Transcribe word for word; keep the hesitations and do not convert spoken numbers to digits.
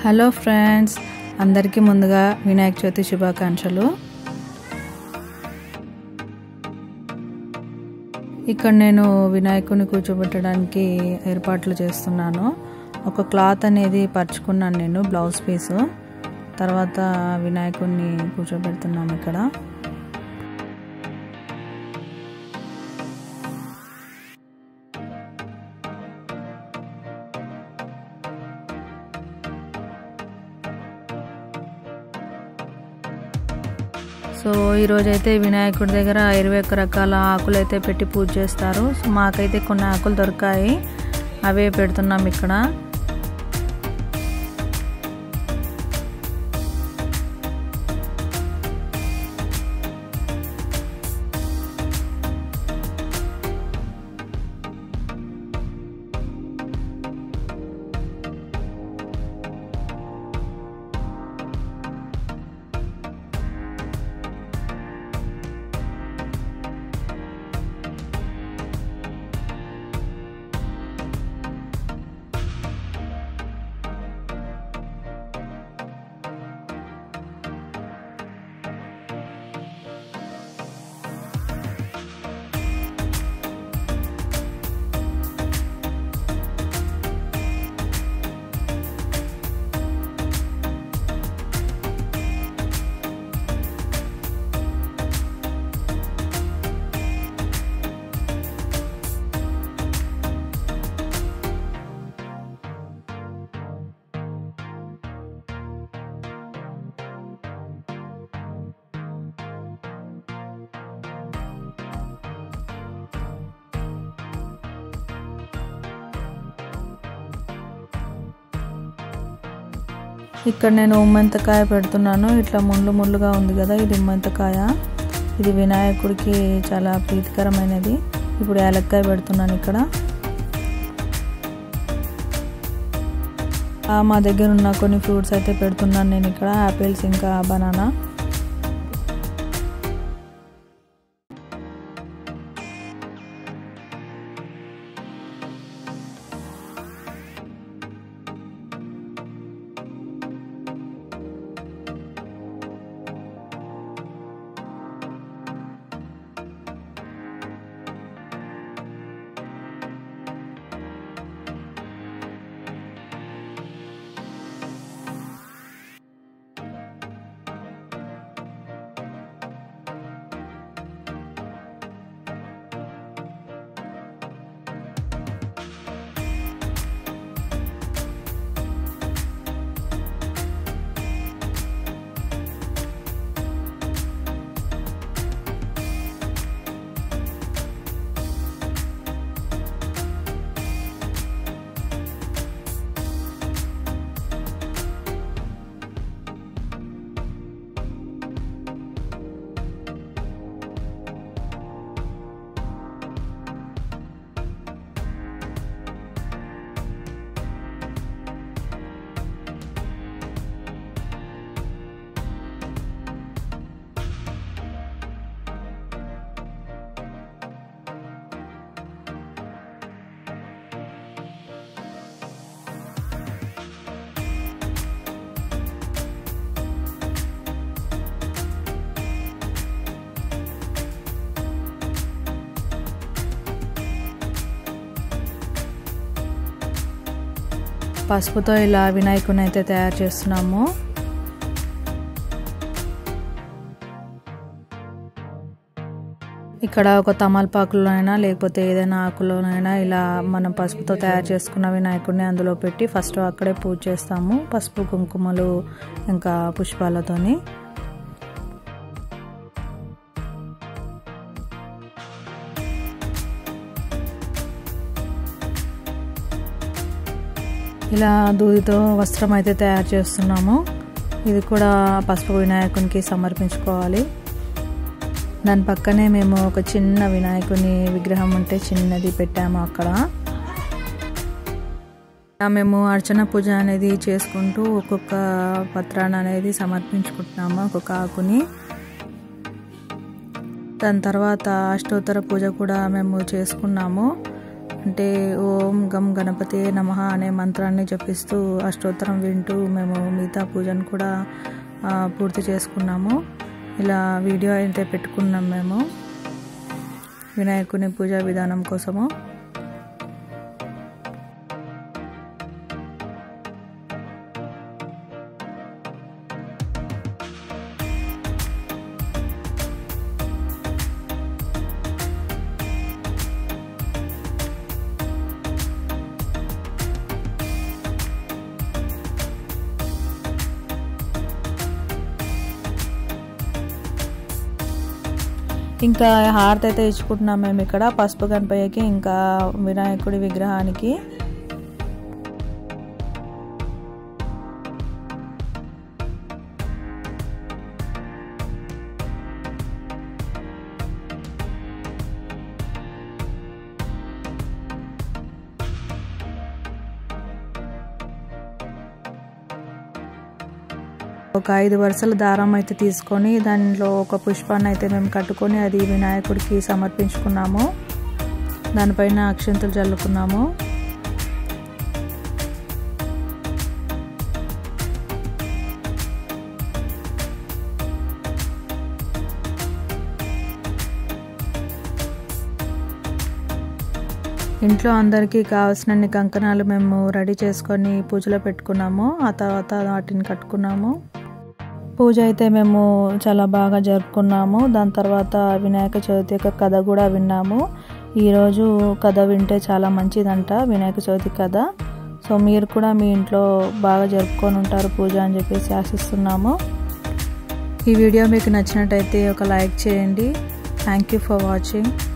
Hello friends, అందరికీ ముందుగా వినాయక చవితి శుభాకాంక్షలు. ఇక్కడ నేను వినాయకుని కూర్చోబెట్టడానికి ఏర్పాట్లు చేస్తున్నాను. ఒక క్లాత్ అనేది పరుచుకున్నాను నేను, బ్లౌజ్ పీసు. తర్వాత వినాయకుడిని కూర్చోబెడుతున్నాను ఇక్కడ. సో ఈరోజైతే వినాయకుడి దగ్గర ఇరవై ఒక్క రకాల ఆకులు అయితే పెట్టి పూజ చేస్తారు. సో మాకైతే కొన్ని ఆకులు దొరికాయి, అవే పెడుతున్నాం ఇక్కడ. ఇక్కడ నేను ఉమ్మెంతకాయ పెడుతున్నాను. ఇట్లా ముళ్ళు ముళ్ళుగా ఉంది కదా, ఇది ఉమ్మెంతకాయ. ఇది వినాయకుడికి చాలా ప్రీతికరమైనది. ఇప్పుడు యాలక్కాయ పెడుతున్నాను ఇక్కడ. మా దగ్గర ఉన్న కొన్ని ఫ్రూట్స్ అయితే పెడుతున్నాను నేను ఇక్కడ, యాపిల్స్ ఇంకా బనానా. పసుపుతో ఇలా వినాయకుడిని అయితే తయారు చేస్తున్నాము. ఇక్కడ ఒక తమలపాకులోనైనా లేకపోతే ఏదైనా ఆకులోనైనా ఇలా మనం పసుపుతో తయారు చేసుకున్న వినాయకుడిని అందులో పెట్టి ఫస్ట్ అక్కడే పూజ చేస్తాము, పసుపు కుంకుమలు ఇంకా పుష్పాలతోని. ఇలా దూదితో వస్త్రం అయితే తయారు చేస్తున్నాము. ఇది కూడా పసుపు వినాయకునికి సమర్పించుకోవాలి. దాని పక్కనే మేము ఒక చిన్న వినాయకుని విగ్రహం ఉంటే చిన్నది పెట్టాము అక్కడ. మేము అర్చన పూజ అనేది చేసుకుంటూ ఒక్కొక్క పత్రాన్ని అనేది సమర్పించుకుంటున్నాము, ఒక్కొక్క ఆకుని. దాని తర్వాత అష్టోత్తర పూజ కూడా మేము చేసుకున్నాము. అంటే ఓం గం గణపతే నమః అనే మంత్రాన్ని జపిస్తూ అష్టోత్తరం వింటూ మేము మిగతా పూజను కూడా పూర్తి చేసుకున్నాము. ఇలా వీడియో అయితే పెట్టుకున్నాం మేము వినాయకుని పూజా విధానం కోసము. ఇంకా హారతి అయితే ఇచ్చుకుంటున్నాం మేము ఇక్కడ పసుపు గణపయ్యకి ఇంకా వినాయకుడి విగ్రహానికి. ఒక ఐదు వరుసల దారం అయితే తీసుకొని దానిలో ఒక పుష్పాన్ని అయితే మేము కట్టుకొని అది వినాయకుడికి సమర్పించుకున్నాము. దానిపైన అక్షంతలు చల్లుకున్నాము. ఇంట్లో అందరికీ కావాల్సినన్ని కంకణాలు మేము రెడీ చేసుకొని పూజలో పెట్టుకున్నాము. ఆ తర్వాత వాటిని కట్టుకున్నాము. పూజ అయితే మేము చాలా బాగా జరుపుకున్నాము. దాని తర్వాత వినాయక చవితి యొక్క కథ కూడా విన్నాము. ఈరోజు కథ వింటే చాలా మంచిదంట వినాయక చవితి కథ. సో మీరు కూడా మీ ఇంట్లో బాగా జరుపుకొని ఉంటారు పూజ అని చెప్పేసి ఆశిస్తున్నాము. ఈ వీడియో మీకు నచ్చినట్టయితే ఒక లైక్ చేయండి. Thank you for watching.